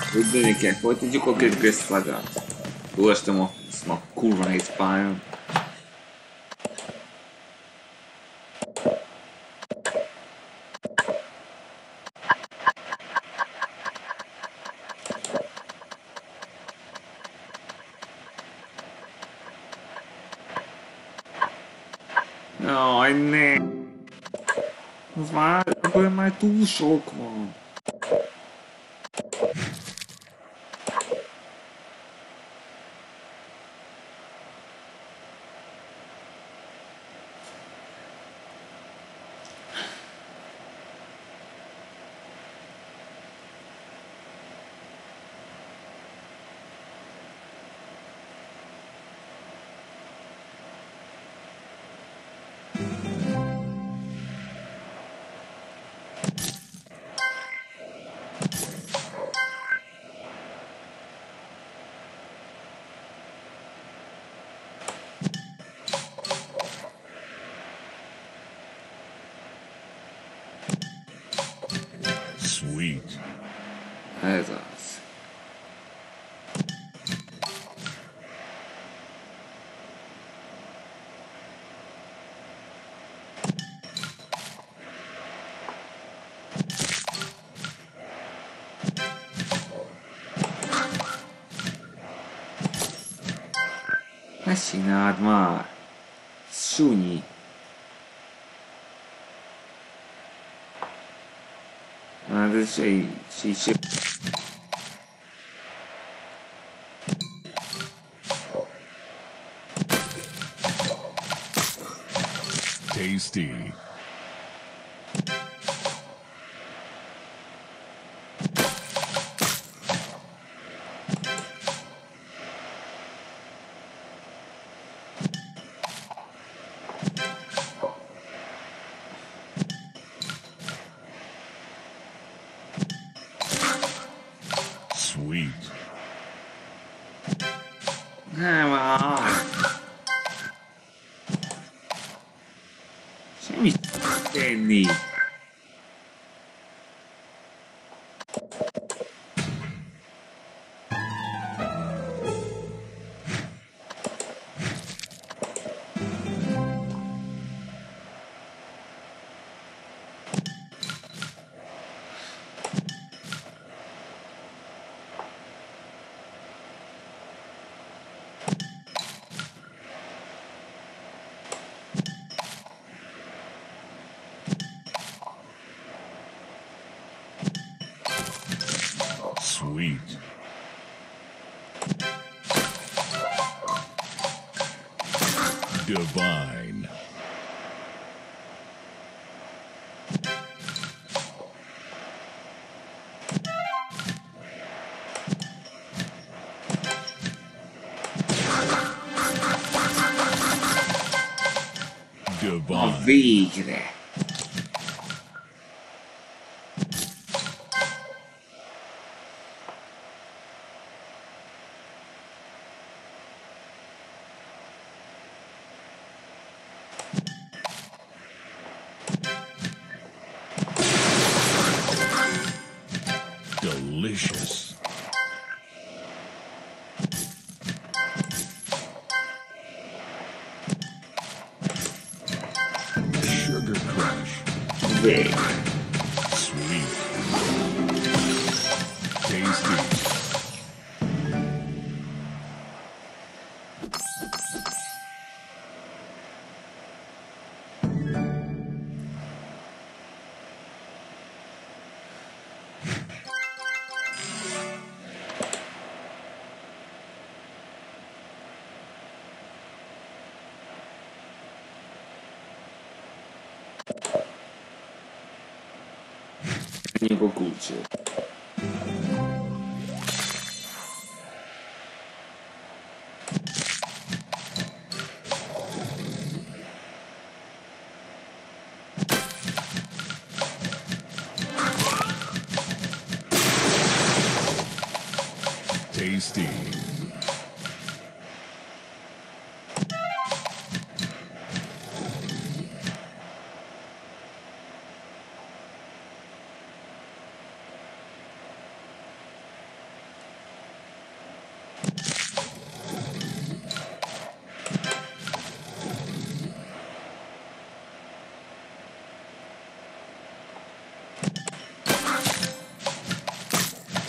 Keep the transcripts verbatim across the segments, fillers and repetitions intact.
Videli poi ti dico che je sfagato. Dove stiamo, smo kurva ne spajam. No, aj ne. Zvaj, to je maj tu šokmo. Sweet. Ez az. Ne csináld már! Sunyi! Hát ez egy... egy... Tasty. Sweet. Nem áll! Semmit tenni! Sweet. Divine. A Divine. végre! Delicious. Sugar Crush. Végre! Sweet. Tasty. Niko kuće. Tasty.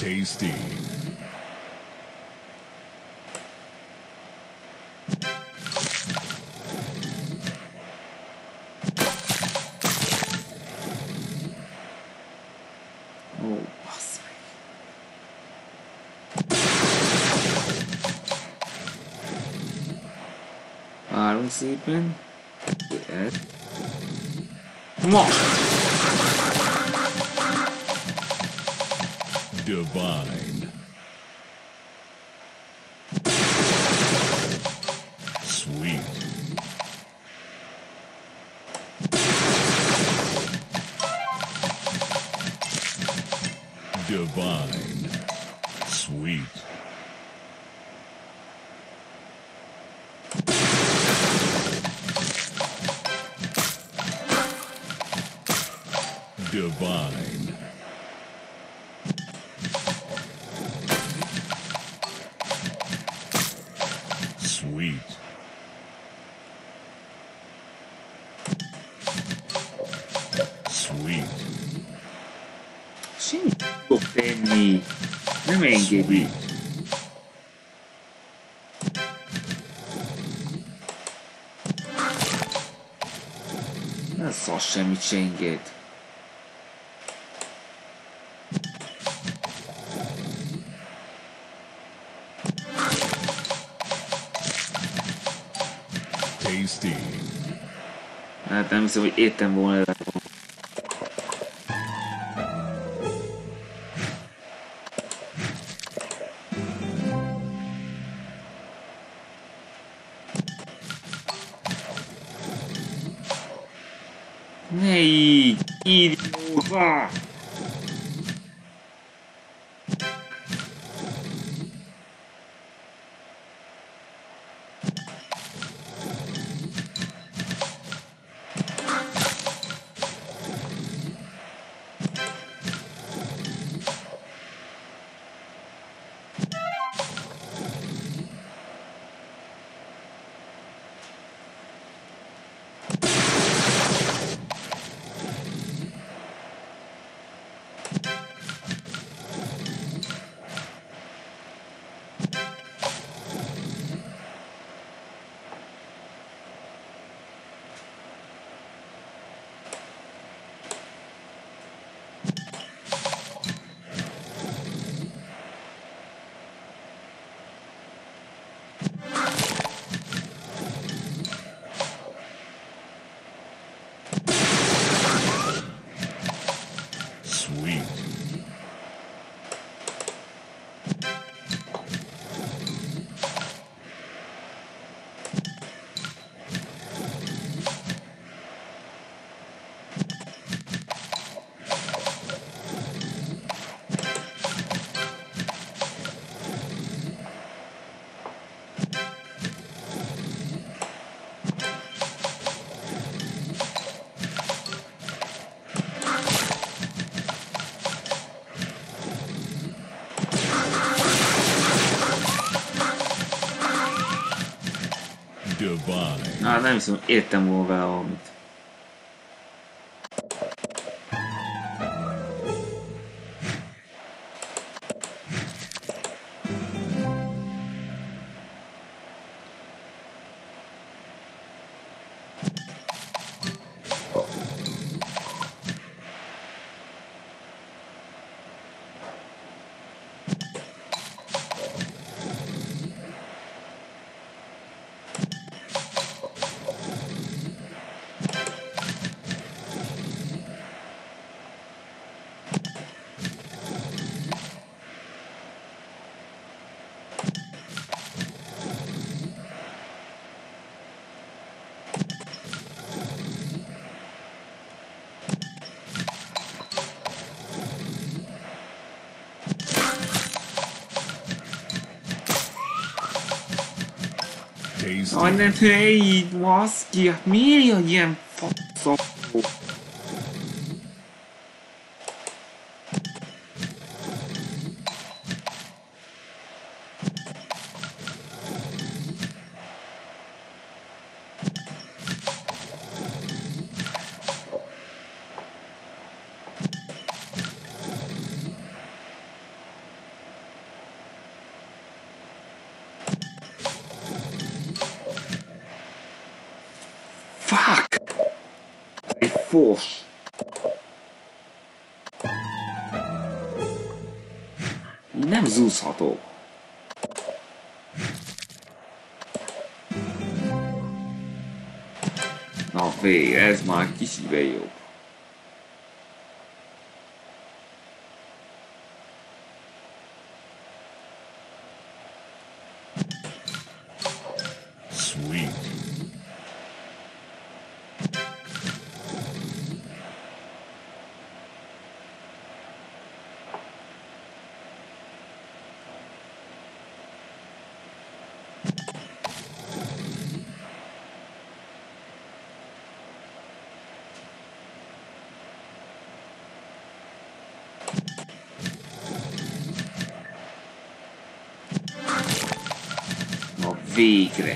Tasty. Ó, bassz meg. Várunk szépen. Ez. Ma! Divine. Sweet. Divine. Sweet. Divine. Sweet. Sweet. Semmit nem tudok tenni. Nem engedi. Sweet. Ez szar semmit se enged. Tasty. Hát nem hiszem, hogy értem volna el. Ne így! Idióta! Sweet. Divine. Hát nem hiszem, értem volna vele valamit. Tasty. Aj, nem, ne így, baszki, hát miért jön ilyen faszom? Fos. Nem zúzhatok. Na végre, ez már kicsivel jobb. Sweet. Na végre.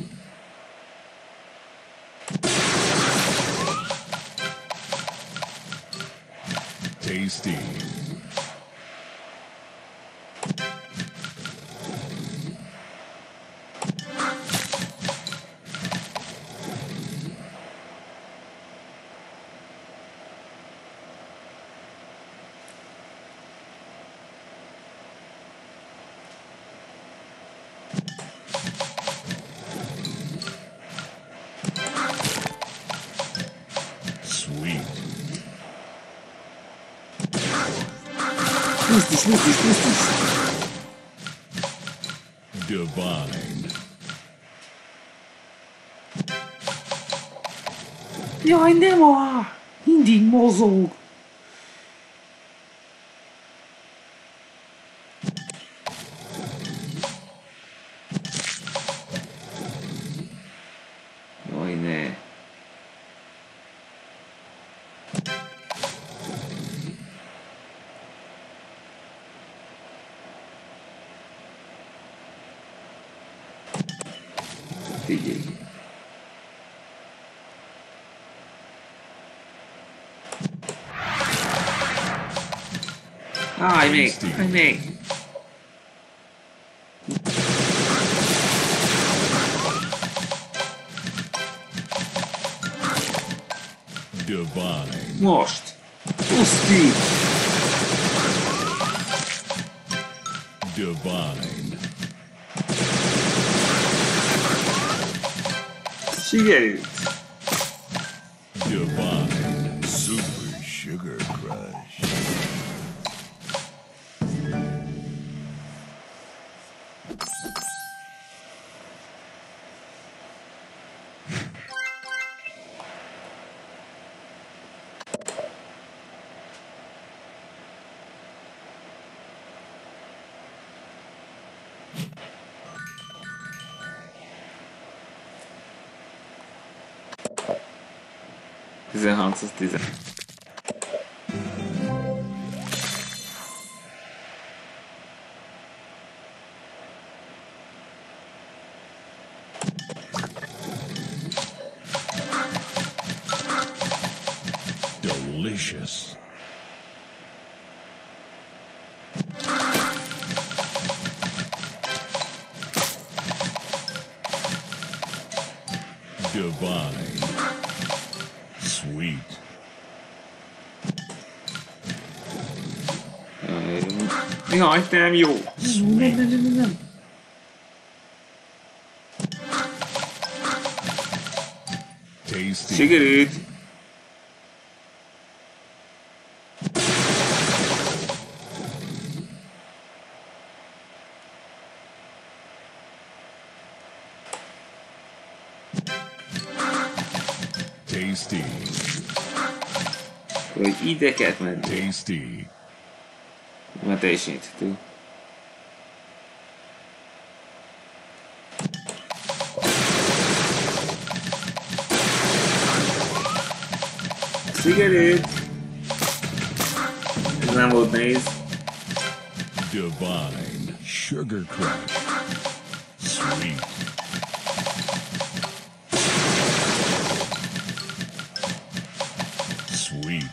Tasty. Sweet. Pusztis, pusztis, pusztis. Divine. Jaj, nem már! Mindig mozog. Jaj, ne. Figyelj. Állj még, állj még. Divine. Most. Puszti. Divine. Sikerült. Divine. Super Sugar Crush. tizenhat tíz. Delicious. Divine. Sweet. Jaj, nem jó. Nem, nem, nem, nem, nem. Tasty. Sikerült. Tasty. Hogy ide kellett menni. Tasty. Mert te is nyitható. Sikerült. Ez nem volt nehéz. Divine. Sugar Crush. Sweet. Sweet.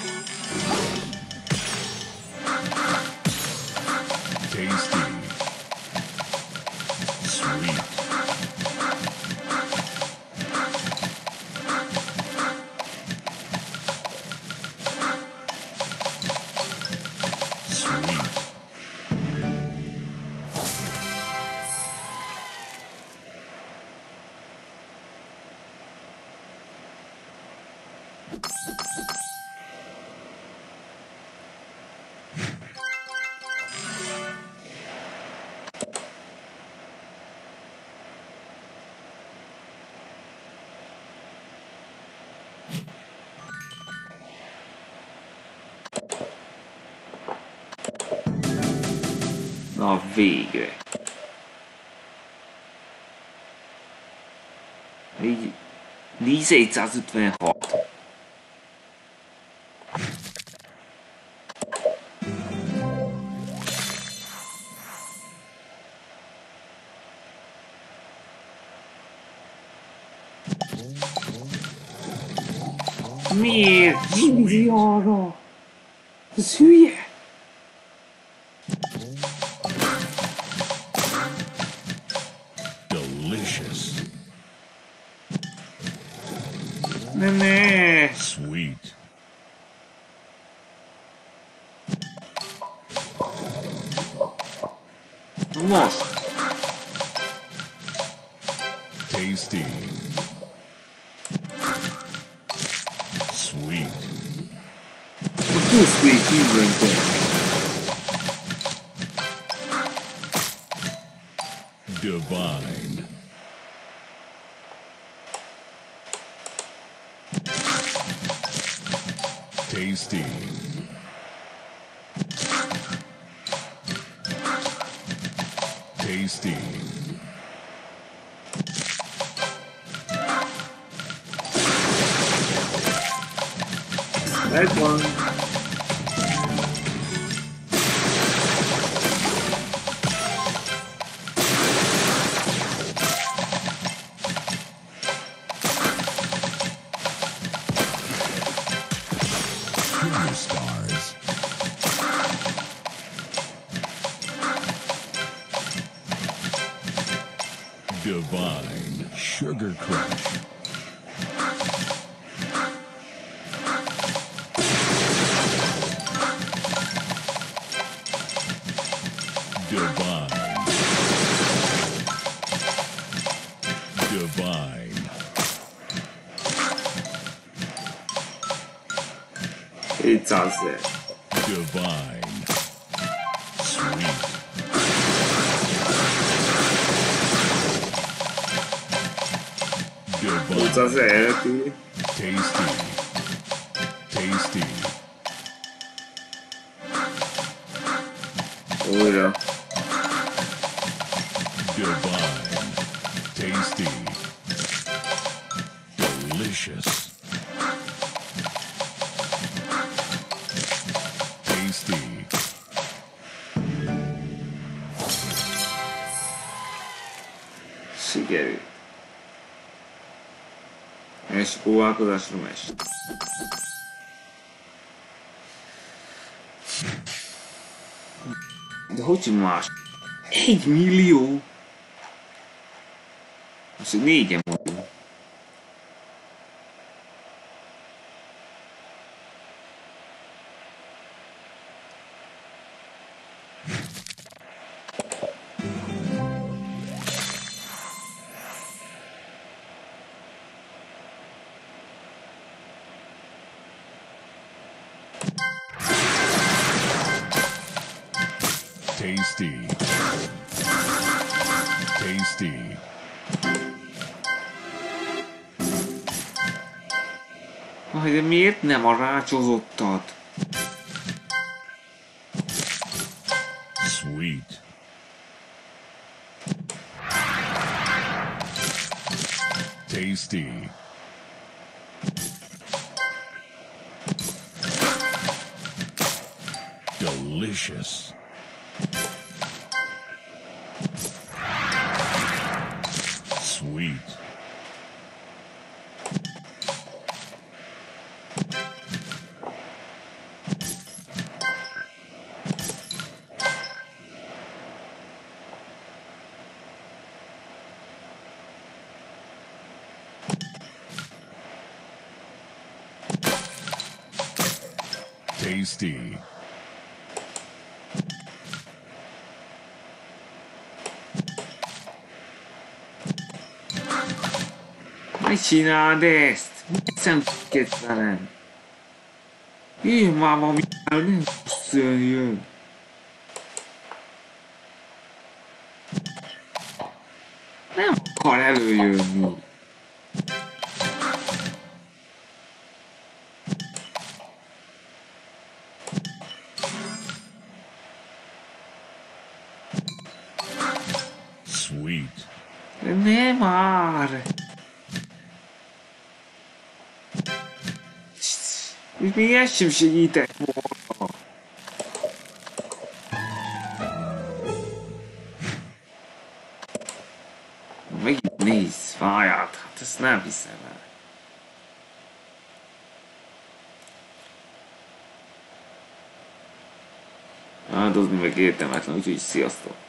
Tasty. Sweet. Na végre. Így négyszáznegyvenhat. Miért? Gyuri arra! Ez hülye! Delicious. Ne, ne! Sweet. Most! Tasty. Sweet. Too sweet, even. Divine. Tasty. Tasty. That one. Sugar stars. Divine Sugar Crush. Divine. Divine. It does it. Divine. Sweet. It does Divine. it. Tasty. Tasty. Oh yeah. Divine. Tasty. Delicious. Tasty. Sikerült. És óvalkozásra megy. De hogy más? Egy millió? Most négyen mondjuk. Tasty. Tasty. Aj, de miért nem a rácsozottat? Sweet. Tasty. Delicious. Sweet. Tasty. Hogy csináld ezt? Szemkész velem. Én már valami nem jön. Nem akar előjönni. Sweet. Nem már. És még ez sem segített volna. Megint nézz, fáját, hát ezt nem hiszem el. Áldozni meg értelmetlen, úgyhogy sziasztok.